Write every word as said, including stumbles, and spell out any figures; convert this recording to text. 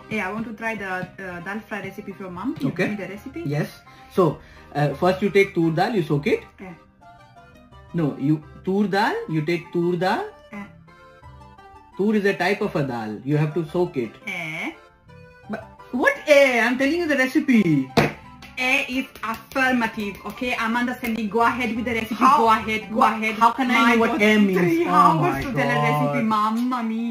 Yeah, I want to try the uh, dal fry recipe from mom. Can Okay. you give me the recipe? Yes. So uh, first you take tur dal, you soak it. Yeah. No, you tur dal, you take tur dal. Yeah. Tur is a type of a dal. You have to soak it. Eh. But what eh? I'm telling you the recipe. A is affirmative, okay? Amanda sending, go ahead with the recipe, How- go ahead, go what- ahead. how can I My know what God, A means? Three Oh hours my to tell a recipe, God. mamma mia.